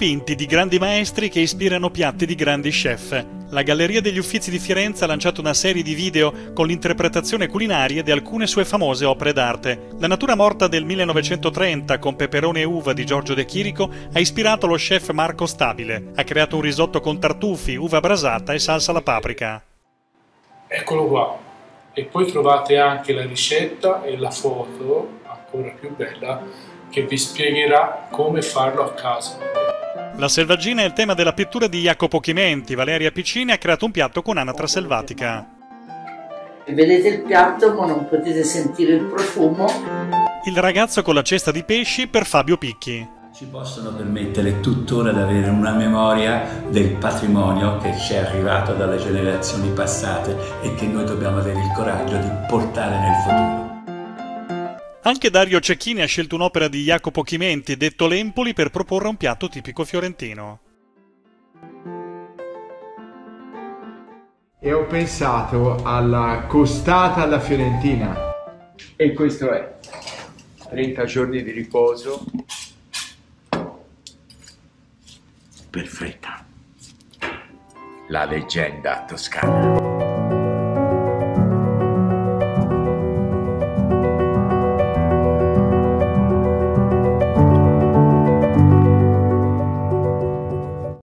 dipinti di grandi maestri che ispirano piatti di grandi chef. La Galleria degli Uffizi di Firenze ha lanciato una serie di video con l'interpretazione culinaria di alcune sue famose opere d'arte. La natura morta del 1930 con peperone e uva di Giorgio De Chirico ha ispirato lo chef Marco Stabile. Ha creato un risotto con tartufi, uva brasata e salsa alla paprika. Eccolo qua. E poi trovate anche la ricetta e la foto, ancora più bella, che vi spiegherà come farlo a casa. La selvaggina è il tema della pittura di Jacopo Chimenti. Valeria Piccini ha creato un piatto con anatra selvatica. Vedete il piatto ma non potete sentire il profumo. Il ragazzo con la cesta di pesci per Fabio Picchi. Ci possono permettere tuttora di avere una memoria del patrimonio che ci è arrivato dalle generazioni passate e che noi dobbiamo avere il coraggio di portare nel futuro. Anche Dario Cecchini ha scelto un'opera di Jacopo Chimenti, detto L'Empoli, per proporre un piatto tipico fiorentino. E ho pensato alla costata alla fiorentina. E questo è 30 giorni di riposo. Perfetta. La leggenda toscana.